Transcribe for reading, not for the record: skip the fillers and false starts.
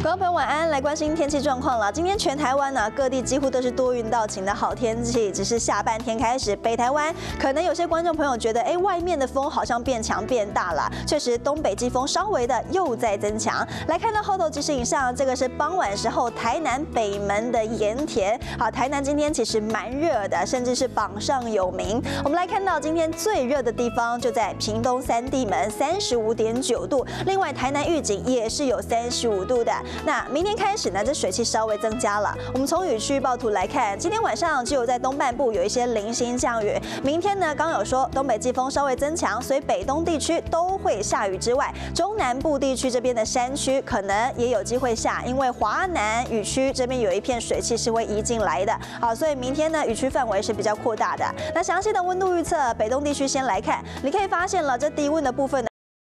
观众朋友晚安，来关心天气状况了。今天全台湾呢，各地几乎都是多云到晴的好天气，只是下半天开始，北台湾可能有些观众朋友觉得，外面的风好像变强变大了。确实，东北季风稍微的又在增强。来看到后头即时影像，这个是傍晚时候台南北门的盐田。好，台南今天其实蛮热的，甚至是榜上有名。我们来看到今天最热的地方就在屏东三地门，35.9度。另外，台南玉井也是有35度的。那明天开始呢，这水汽稍微增加了。我们从雨区预报图来看，今天晚上只有在东半部有一些零星降雨。明天呢，刚有说东北季风稍微增强，所以北东地区都会下雨之外，中南部地区这边的山区可能也有机会下，因为华南雨区这边有一片水汽是会移进来的。好，所以明天呢，雨区范围是比较扩大的。那详细的温度预测，北东地区先来看，你可以发现了这低温的部分呢。